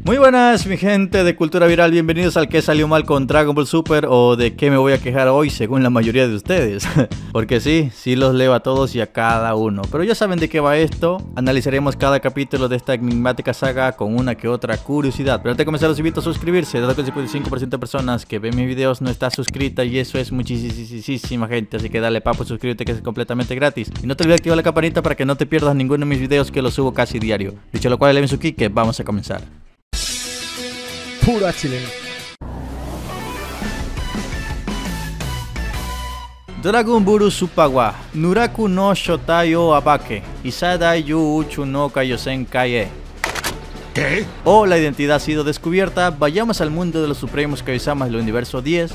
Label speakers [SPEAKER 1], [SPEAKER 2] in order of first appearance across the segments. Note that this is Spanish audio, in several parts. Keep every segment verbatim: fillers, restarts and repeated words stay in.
[SPEAKER 1] Muy buenas mi gente de Cultura Viral, bienvenidos al que salió mal con Dragon Ball Super o de qué me voy a quejar hoy según la mayoría de ustedes. Porque sí, sí los leo a todos y a cada uno. Pero ya saben de qué va esto, analizaremos cada capítulo de esta enigmática saga con una que otra curiosidad. Pero antes de comenzar los invito a suscribirse, dado que el cincuenta y cinco por ciento de personas que ven mis videos no está suscrita y eso es muchísima gente. Así que dale papo, suscríbete que es completamente gratis. Y no te olvides activar la campanita para que no te pierdas ninguno de mis videos que los subo casi diario. Dicho lo cual, le su que vamos a comenzar.
[SPEAKER 2] Pura chilena.
[SPEAKER 1] Dragon Buru Supawa, Nuraku no Shotai o Abake, Isadai Yu Uchu no Kaiosen Kaie.
[SPEAKER 2] ¿Qué?
[SPEAKER 1] O la identidad ha sido descubierta, vayamos al mundo de los supremos Kaiosama del universo diez.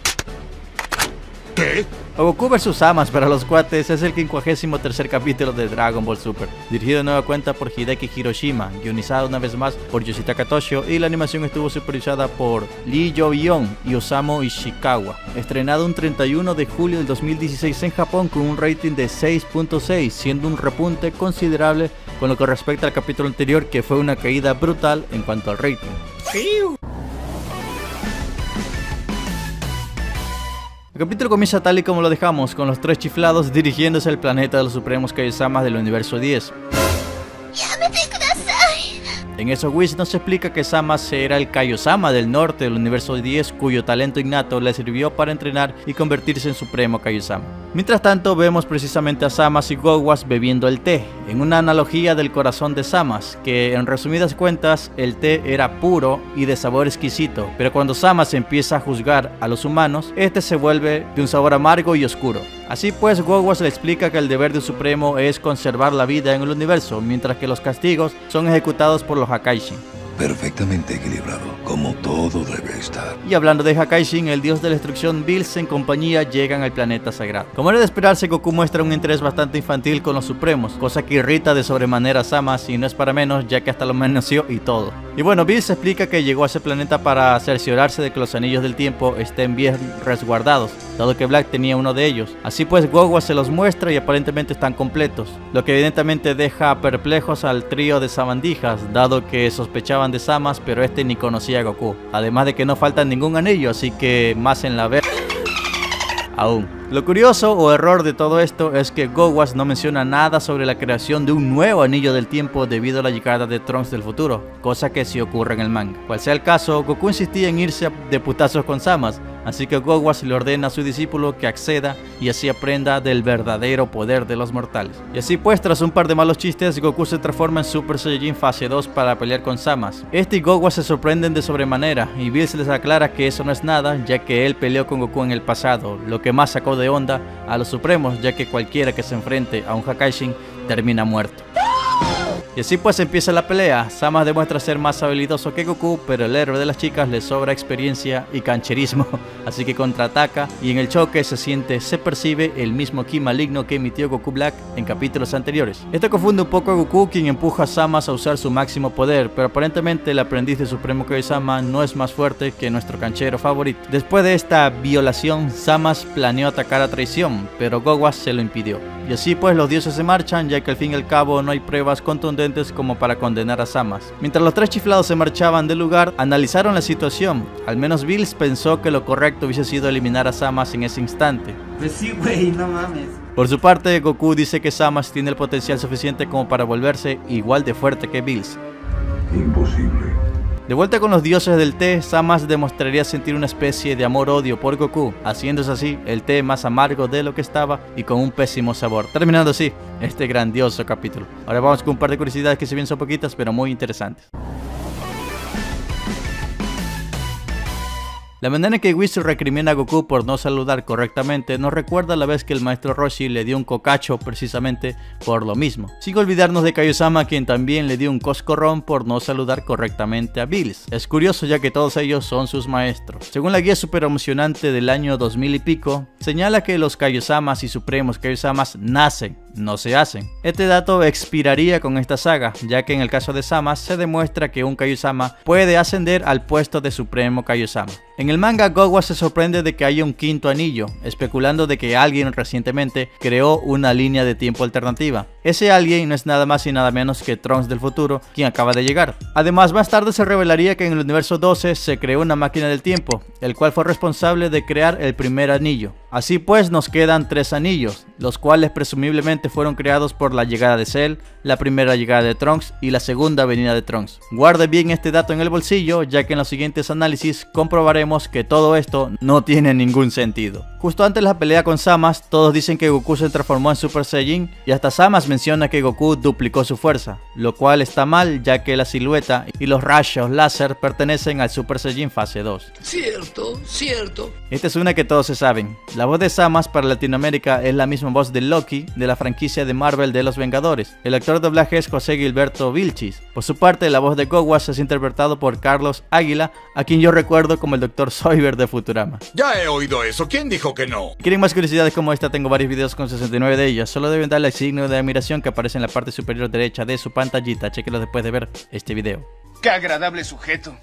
[SPEAKER 2] ¿Qué?
[SPEAKER 1] O Goku versus. Samas para los cuates es el quincuagésimo tercer capítulo de Dragon Ball Super, dirigido de nueva cuenta por Hideki Hiroshima, guionizado una vez más por Yoshitaka Toshio y la animación estuvo supervisada por Lee Yo-yeon y Osamu Ishikawa. Estrenado un treinta y uno de julio del dos mil dieciséis en Japón con un rating de seis punto seis, siendo un repunte considerable con lo que respecta al capítulo anterior, que fue una caída brutal en cuanto al rating. El capítulo comienza tal y como lo dejamos, con los tres chiflados dirigiéndose al planeta de los supremos Kaiosama del universo diez. En eso Whis nos explica que Samas era el Kaiosama del norte del universo diez, cuyo talento innato le sirvió para entrenar y convertirse en supremo Kaiosama. Mientras tanto vemos precisamente a Samas y Gowas bebiendo el té, en una analogía del corazón de Samas, que en resumidas cuentas el té era puro y de sabor exquisito, pero cuando Samas empieza a juzgar a los humanos, este se vuelve de un sabor amargo y oscuro. Así pues, Gowas le explica que el deber de un supremo es conservar la vida en el universo, mientras que los castigos son ejecutados por los Hakaishin.
[SPEAKER 3] Perfectamente equilibrado, como todo debe estar.
[SPEAKER 1] Y hablando de Hakaishin, el dios de la destrucción, Bills en compañía llegan al planeta sagrado. Como era de esperarse, Goku muestra un interés bastante infantil con los supremos, cosa que irrita de sobremanera a Samas y no es para menos, ya que hasta lo menospreció y todo. Y bueno, Bills explica que llegó a ese planeta para cerciorarse de que los anillos del tiempo estén bien resguardados, dado que Black tenía uno de ellos. Así pues, Gowa se los muestra y aparentemente están completos, lo que evidentemente deja perplejos al trío de sabandijas, dado que sospechaban de Samas, pero este ni conocía a Goku. Además de que no falta ningún anillo, así que más en la ver... aún. Lo curioso o error de todo esto es que Gowas no menciona nada sobre la creación de un nuevo anillo del tiempo debido a la llegada de Trunks del futuro, cosa que sí ocurre en el manga. Cual sea el caso, Goku insistía en irse de putazos con Samas, así que Gowas le ordena a su discípulo que acceda y así aprenda del verdadero poder de los mortales. Y así pues, tras un par de malos chistes, Goku se transforma en Super Saiyajin fase dos para pelear con Samas. Este y Gowas se sorprenden de sobremanera y Bills les aclara que eso no es nada, ya que él peleó con Goku en el pasado, lo que más sacó de onda a los supremos, ya que cualquiera que se enfrente a un Hakaishin termina muerto. Y así pues empieza la pelea. Samas demuestra ser más habilidoso que Goku, pero el héroe de las chicas le sobra experiencia y cancherismo, así que contraataca y en el choque se siente, se percibe el mismo ki maligno que emitió Goku Black en capítulos anteriores. Esto confunde un poco a Goku, quien empuja a Samas a usar su máximo poder, pero aparentemente el aprendiz de Supremo Kaiosama no es más fuerte que nuestro canchero favorito. Después de esta violación, Samas planeó atacar a traición, pero Gowas se lo impidió. Y así pues los dioses se marchan, ya que al fin y al cabo no hay pruebas contundentes como para condenar a Samas. Mientras los tres chiflados se marchaban del lugar, analizaron la situación. Al menos Bills pensó que lo correcto hubiese sido eliminar a Samas en ese instante.
[SPEAKER 4] Pues sí, güey, no mames.
[SPEAKER 1] Por su parte, Goku dice que Samas tiene el potencial suficiente como para volverse igual de fuerte que Bills.
[SPEAKER 3] Imposible.
[SPEAKER 1] De vuelta con los dioses del té, Samas demostraría sentir una especie de amor-odio por Goku, haciéndose así el té más amargo de lo que estaba y con un pésimo sabor, terminando así este grandioso capítulo. Ahora vamos con un par de curiosidades que si bien son poquitas, pero muy interesantes. La manera en que Whis recrimina a Goku por no saludar correctamente nos recuerda a la vez que el maestro Roshi le dio un cocacho precisamente por lo mismo. Sin olvidarnos de Kaiosama, quien también le dio un coscorrón por no saludar correctamente a Bills. Es curioso ya que todos ellos son sus maestros. Según la guía super emocionante del año dos mil y pico, señala que los Kaiosamas y supremos Kaiosamas nacen no se hacen. Este dato expiraría con esta saga, ya que en el caso de Zamasu se demuestra que un Kaiosama puede ascender al puesto de Supremo Kaiosama. En el manga, Gogwa se sorprende de que haya un quinto anillo, especulando de que alguien recientemente creó una línea de tiempo alternativa. Ese alguien no es nada más y nada menos que Trunks del futuro, quien acaba de llegar. Además, más tarde se revelaría que en el universo doce se creó una máquina del tiempo, el cual fue responsable de crear el primer anillo. Así pues, nos quedan tres anillos, los cuales presumiblemente fueron creados por la llegada de Cell, la primera llegada de Trunks y la segunda venida de Trunks. Guarde bien este dato en el bolsillo, ya que en los siguientes análisis comprobaremos que todo esto no tiene ningún sentido. Justo antes de la pelea con Zamasu, todos dicen que Goku se transformó en Super Saiyajin y hasta Zamasu menciona que Goku duplicó su fuerza, lo cual está mal, ya que la silueta y los rayos láser pertenecen al Super Saiyajin fase dos.
[SPEAKER 2] Cierto, cierto.
[SPEAKER 1] Esta es una que todos se saben. La voz de Zamasu para Latinoamérica es la misma voz de Loki de la franquicia de Marvel de los Vengadores. El actor de doblaje es José Gilberto Vilchis. Por su parte, la voz de Gogwa es interpretado por Carlos Águila, a quien yo recuerdo como el doctor Soyber de Futurama.
[SPEAKER 5] Ya he oído eso, ¿quién dijo que no?
[SPEAKER 1] ¿Quieren más curiosidades como esta? Tengo varios videos con sesenta y nueve de ellas. Solo deben darle al signo de admiración que aparece en la parte superior derecha de su pantallita. Chequenlo después de ver este video.
[SPEAKER 6] ¡Qué agradable sujeto!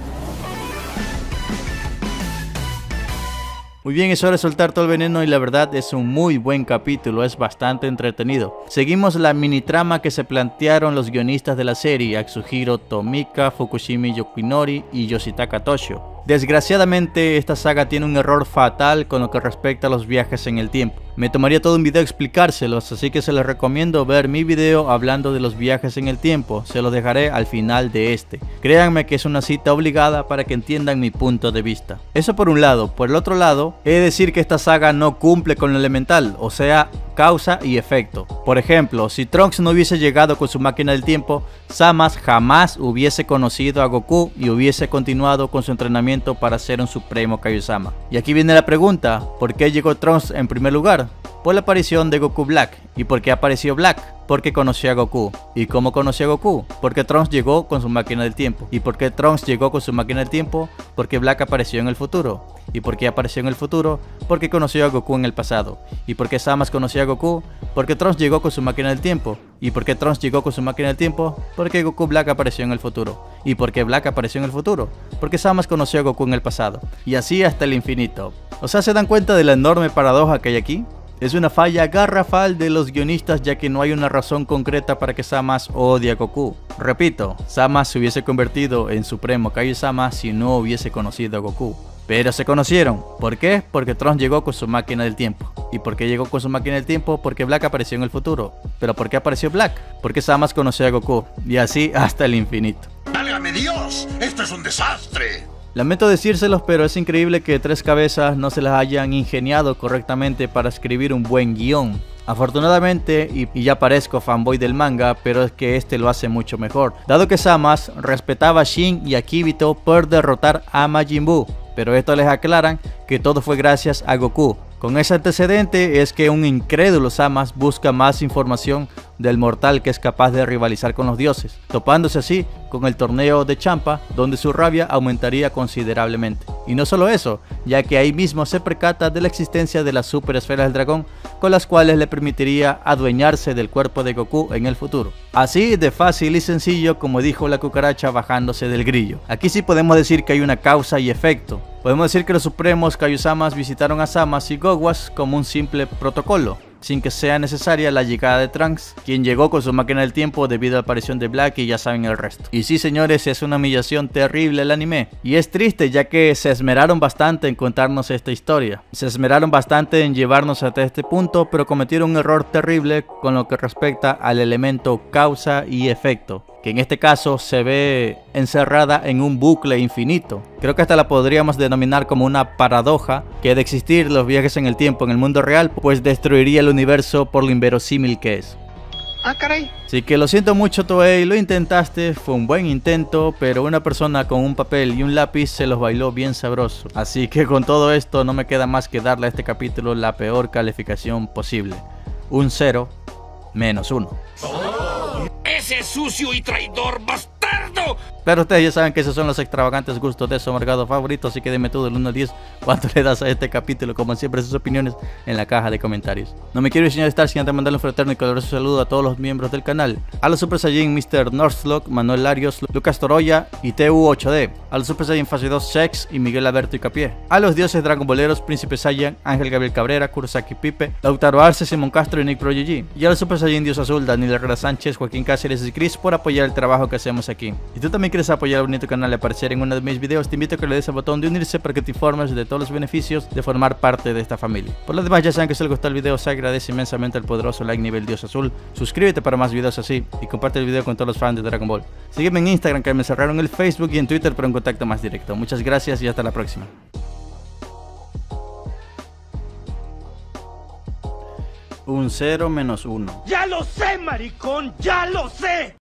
[SPEAKER 1] Muy bien, es hora de soltar todo el veneno y la verdad es un muy buen capítulo, es bastante entretenido. Seguimos la mini trama que se plantearon los guionistas de la serie, Atsuhiro Tomika, Fukushima Yokinori y Yoshitaka Toshio. Desgraciadamente esta saga tiene un error fatal con lo que respecta a los viajes en el tiempo. Me tomaría todo un video explicárselos, así que se les recomiendo ver mi video hablando de los viajes en el tiempo, se los dejaré al final de este. Créanme que es una cita obligada para que entiendan mi punto de vista. Eso por un lado. Por el otro lado, he de decir que esta saga no cumple con lo elemental, o sea, causa y efecto. Por ejemplo, si Trunks no hubiese llegado con su máquina del tiempo, Zamasu jamás hubiese conocido a Goku y hubiese continuado con su entrenamiento para ser un Supremo Kaiosama. Y aquí viene la pregunta, ¿por qué llegó Trunks en primer lugar? Por la aparición de Goku Black. ¿Y por qué apareció Black? Porque conoció a Goku. ¿Y cómo conoció a Goku? Porque Trunks llegó con su máquina del tiempo. ¿Y por qué Trunks llegó con su máquina del tiempo? Porque Black apareció en el futuro. ¿Y por qué apareció en el futuro? Porque conoció a Goku en el pasado. ¿Y por qué Zamasu conoció a Goku? Porque Trunks llegó con su máquina del tiempo. ¿Y por qué Trunks llegó con su máquina del tiempo? Porque Goku Black apareció en el futuro. ¿Y por qué Black apareció en el futuro? Porque Zamasu conoció a Goku en el pasado. Y así hasta el infinito. O sea, ¿se dan cuenta de la enorme paradoja que hay aquí? Es una falla garrafal de los guionistas, ya que no hay una razón concreta para que Zamasu odie a Goku. Repito, Zamasu se hubiese convertido en Supremo Kaiosama si no hubiese conocido a Goku. Pero se conocieron. ¿Por qué? Porque Trunks llegó con su máquina del tiempo. ¿Y por qué llegó con su máquina del tiempo? Porque Black apareció en el futuro. ¿Pero por qué apareció Black? Porque Zamasu conoció a Goku. Y así hasta el infinito.
[SPEAKER 5] ¡Válgame Dios! ¡Esto es un desastre!
[SPEAKER 1] Lamento decírselos, pero es increíble que Tres Cabezas no se las hayan ingeniado correctamente para escribir un buen guión. Afortunadamente, y, y ya parezco fanboy del manga, pero es que este lo hace mucho mejor, dado que Zamasu respetaba a Shin y a Kibito por derrotar a Majin Buu, pero esto les aclaran que todo fue gracias a Goku. Con ese antecedente es que un incrédulo Zamasu busca más información del mortal que es capaz de rivalizar con los dioses, topándose así con el torneo de Champa, donde su rabia aumentaría considerablemente. Y no solo eso, ya que ahí mismo se percata de la existencia de las super esferas del dragón, con las cuales le permitiría adueñarse del cuerpo de Goku en el futuro. Así de fácil y sencillo como dijo la cucaracha bajándose del grillo. Aquí sí podemos decir que hay una causa y efecto. Podemos decir que los supremos Kaiosamas visitaron a Zamasu y Gogwas como un simple protocolo, sin que sea necesaria la llegada de Trunks, quien llegó con su máquina del tiempo debido a la aparición de Black, y ya saben el resto. Y sí, señores, es una humillación terrible el anime, y es triste ya que se esmeraron bastante en contarnos esta historia, se esmeraron bastante en llevarnos hasta este punto, pero cometieron un error terrible con lo que respecta al elemento causa y efecto, que en este caso se ve encerrada en un bucle infinito. Creo que hasta la podríamos denominar como una paradoja, que de existir los viajes en el tiempo en el mundo real, pues destruiría el universo por lo inverosímil que es.
[SPEAKER 6] Ah, caray.
[SPEAKER 1] Así que lo siento mucho, Toei, lo intentaste, fue un buen intento, pero una persona con un papel y un lápiz se los bailó bien sabroso. Así que con todo esto no me queda más que darle a este capítulo la peor calificación posible. Un cero menos uno.
[SPEAKER 2] ¡Ese sucio y traidor bastardo!
[SPEAKER 5] cerdo!
[SPEAKER 1] Pero ustedes ya saben que esos son los extravagantes gustos de su amargado favorito, así que dime tú del uno al diez cuánto le das a este capítulo. Como siempre, sus opiniones en la caja de comentarios. No me quiero ir sin estar sin antes mandarle un fraterno y caluroso saludo a todos los miembros del canal: a los Super Saiyan mister Northlock, Manuel Larios, Lucas Toroya y T U ocho D, a los Super Saiyan Fase dos Sex y Miguel Alberto Icapié, a los dioses Dragon Boleros, Príncipe Saiyan, Ángel Gabriel Cabrera, Kurosaki Pipe, Lautaro Arce, Simón Castro y Nick Pro G G, y a los Super Saiyan Dios Azul, Daniel Herrera Sánchez, Joaquín Cáceres y Chris por apoyar el trabajo que hacemos aquí. Si tú también quieres apoyar al bonito canal y aparecer en uno de mis videos, te invito a que le des al botón de unirse para que te informes de todos los beneficios de formar parte de esta familia. Por lo demás, ya saben que si les gustó el video, se agradece inmensamente el poderoso like nivel Dios Azul. Suscríbete para más videos así y comparte el video con todos los fans de Dragon Ball. Sígueme en Instagram, que me cerraron el Facebook, y en Twitter para un contacto más directo. Muchas gracias y hasta la próxima. Un cero menos uno.
[SPEAKER 7] ¡Ya lo sé, maricón! ¡Ya lo sé!